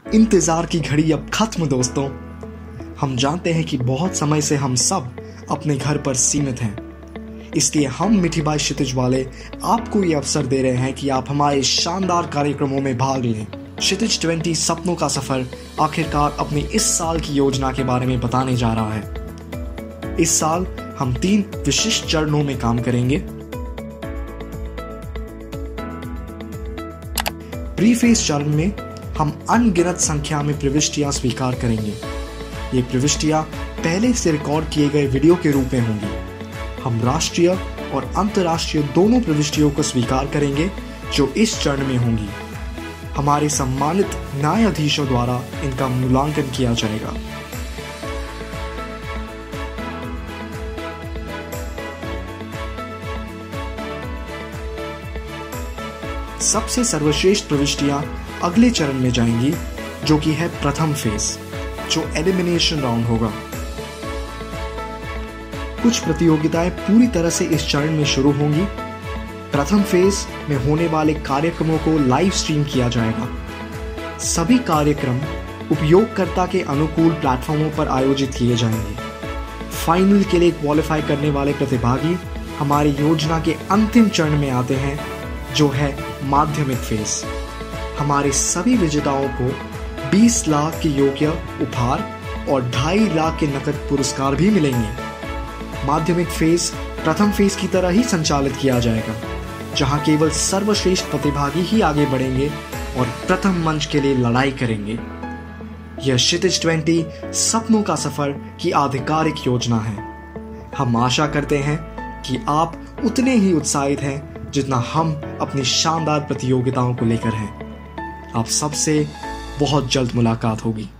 इंतजार की घड़ी अब खत्म दोस्तों। हम जानते हैं कि बहुत समय से हम सब अपने घर पर सीमित हैं, इसलिए हम मिठी बाई क्षितिज वाले आपको ये अवसर दे रहे हैं कि आप हमारे शानदार कार्यक्रमों में भाग लें। क्षितिज 20 सपनों का सफर आखिरकार अपनी इस साल की योजना के बारे में बताने जा रहा है। इस साल हम 3 विशिष्ट चरणों में काम करेंगे। प्रीफेस चरण में हम अनगिनत संख्या में प्रविष्टियां स्वीकार करेंगे। ये प्रविष्टियां पहले से रिकॉर्ड किए गए वीडियो के रूप में होंगी। हम राष्ट्रीय और अंतर्राष्ट्रीय दोनों प्रविष्टियों को स्वीकार करेंगे जो इस चरण में होंगी। हमारे सम्मानित न्यायाधीशों द्वारा इनका मूल्यांकन किया जाएगा। सबसे सर्वश्रेष्ठ प्रविष्टियां अगले चरण में जाएंगी, जो कि है प्रथम फेज, जो एलिमिनेशन राउंड होगा। कुछ प्रतियोगिताएं पूरी तरह से इस चरण में शुरू होंगी। प्रथम फेज में होने वाले कार्यक्रमों को लाइव स्ट्रीम किया जाएगा। सभी कार्यक्रम उपयोगकर्ता के अनुकूल प्लेटफॉर्मों पर आयोजित किए जाएंगे। फाइनल के लिए क्वालिफाई करने वाले प्रतिभागी हमारी योजना के अंतिम चरण में आते हैं, जो है माध्यमिक फेज। हमारे सभी विजेताओं को 20 लाख के योग्य उपहार और 2.5 लाख के नकद पुरस्कार भी मिलेंगे। माध्यमिक फेज प्रथम फेज की तरह ही संचालित किया जाएगा, जहां केवल सर्वश्रेष्ठ प्रतिभागी ही आगे बढ़ेंगे और प्रथम मंच के लिए लड़ाई करेंगे। यह क्षितिज 20 सपनों का सफर की आधिकारिक योजना है। हम आशा करते हैं कि आप उतने ही उत्साहित हैं जितना हम अपनी शानदार प्रतियोगिताओं को लेकर हैं। आप सबसे बहुत जल्द मुलाकात होगी।